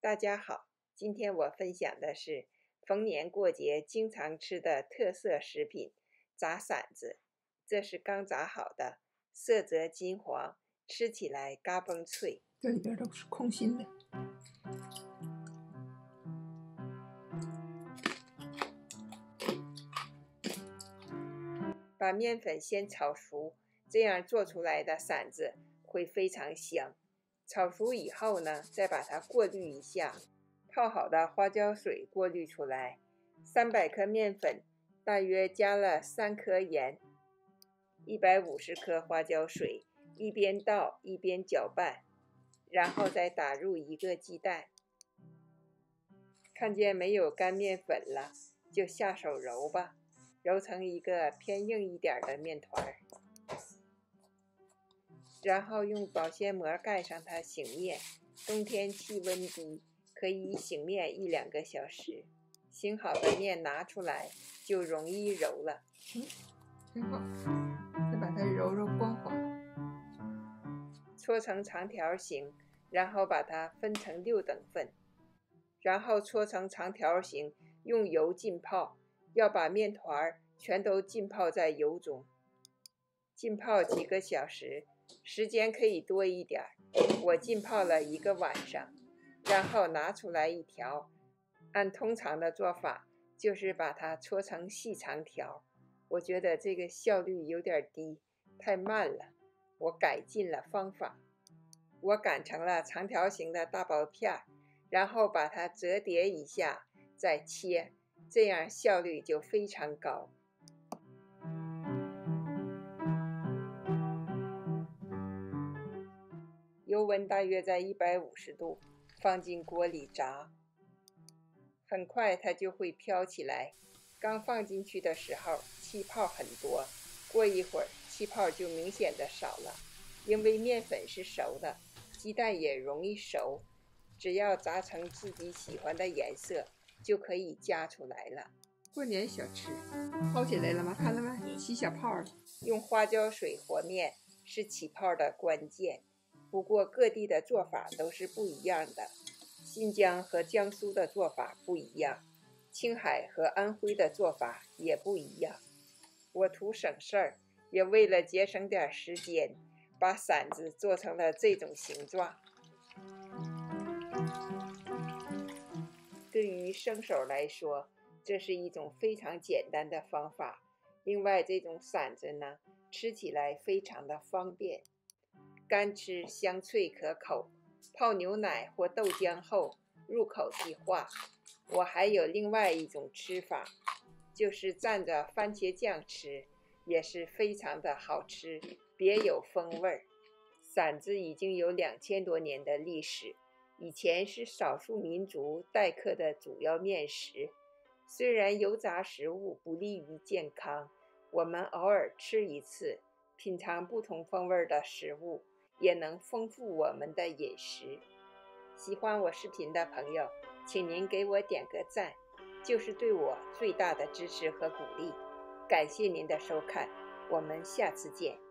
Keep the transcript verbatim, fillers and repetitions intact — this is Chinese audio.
大家好，今天我分享的是逢年过节经常吃的特色食品炸馓子。这是刚炸好的，色泽金黄，吃起来嘎嘣脆。 这里边都是空心的。 把面粉先炒熟，这样做出来的馓子会非常香。炒熟以后呢，再把它过滤一下，泡好的花椒水过滤出来。三百克面粉，大约加了三颗盐，一百五十克花椒水，一边倒一边搅拌，然后再打入一个鸡蛋。看见没有干面粉了，就下手揉吧，揉成一个偏硬一点的面团，然后用保鲜膜盖上它醒面。冬天气温低，可以醒面一两个小时。醒好的面拿出来就容易揉了。 嗯，挺好。再把它揉揉光滑， 搓成长条形，然后把它分成六等份，然后搓成长条形，用油浸泡，要把面团全都浸泡在油中，浸泡几个小时，时间可以多一点，我浸泡了一个晚上，然后拿出来一条。按通常的做法，就是把它搓成细长条。我觉得这个效率有点低，太慢了，我改进了方法。我擀成了长条形的大薄片，然后把它折叠一下再切，这样效率就非常高。油温大约在一百五十度，放进锅里炸。很快它就会飘起来，刚放进去的时候气泡很多，过一会儿气泡就明显的少了，因为面粉是熟的，鸡蛋也容易熟，只要炸成自己喜欢的颜色就可以夹出来了。 过年小吃，泡起来了吗？看到没？起小泡了。 用花椒水和面是起泡的关键，不过各地的做法都是不一样的。新疆和江苏的做法不一样，青海和安徽的做法也不一样。我图省事儿，也为了节省点时间，把馓子做成了这种形状。对于生手来说，这是一种非常简单的方法。另外，这种馓子呢，吃起来非常的方便，干吃香脆可口。泡牛奶或豆浆后入口即化。我还有另外一种吃法，就是蘸着番茄酱吃，也是非常的好吃，别有风味。馓子已经有两千多年的历史，以前是少数民族待客的主要面食。虽然油炸食物不利于健康，我们偶尔吃一次，品尝不同风味的食物，也能丰富我们的饮食。喜欢我视频的朋友，请您给我点个赞，就是对我最大的支持和鼓励。感谢您的收看，我们下次见。